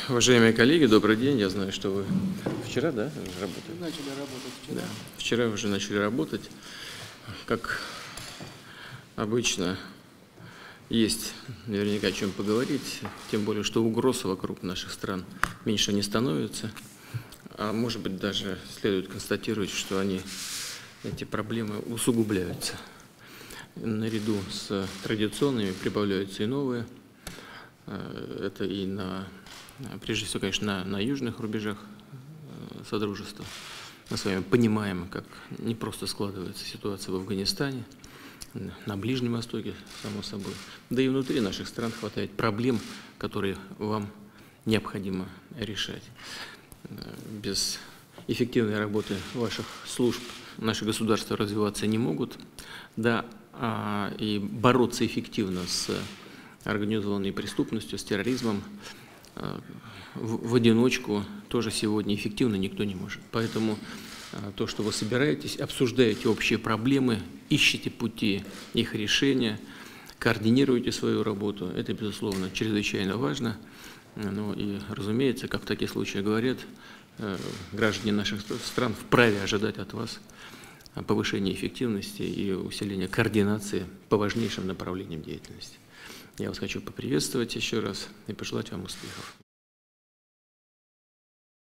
Уважаемые коллеги, добрый день. Я знаю, что вы вчера, да, работали? Начали работать вчера. Да. Вчера уже начали работать. Как обычно, есть наверняка о чем поговорить, тем более, что угроз вокруг наших стран меньше не становится. А может быть, даже следует констатировать, что эти проблемы усугубляются. Наряду с традиционными прибавляются и новые. Это и прежде всего, конечно, на южных рубежах Содружества. Мы с вами понимаем, как непросто складывается ситуация в Афганистане, на Ближнем Востоке, само собой. Да и внутри наших стран хватает проблем, которые вам необходимо решать. Без эффективной работы ваших служб наши государства развиваться не могут. Да, и бороться эффективно с организованной преступностью, с терроризмом в одиночку тоже сегодня эффективно никто не может. Поэтому то, что вы собираетесь, обсуждаете общие проблемы, ищете пути их решения, координируете свою работу, это, безусловно, чрезвычайно важно. Ну и, разумеется, как в таких случаях говорят, граждане наших стран вправе ожидать от вас повышения эффективности и усиления координации по важнейшим направлениям деятельности. Я вас хочу поприветствовать еще раз и пожелать вам успехов.